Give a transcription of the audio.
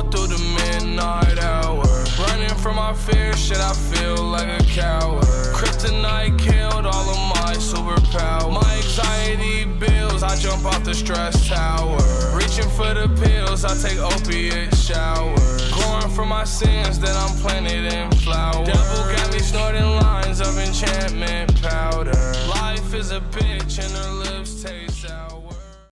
through the midnight hour. Running from my fear, shit, I feel like a coward. Kryptonite killed all of my superpowers. My anxiety bills, I jump off the stress tower. Reaching for the pills, I take opiate showers. Growing from my sins, then I'm planted in flowers.